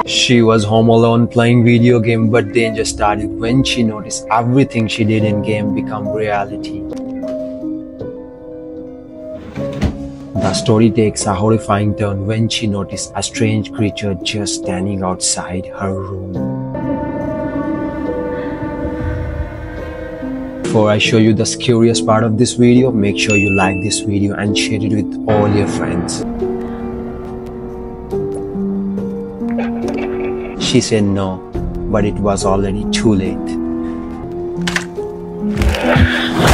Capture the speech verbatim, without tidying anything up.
She was home alone playing video game, but danger started when she noticed everything she did in game become reality. The story takes a horrifying turn when she noticed a strange creature just standing outside her room. Before I show you the scariest part of this video, make sure you like this video and share it with all your friends. She said no, but it was already too late.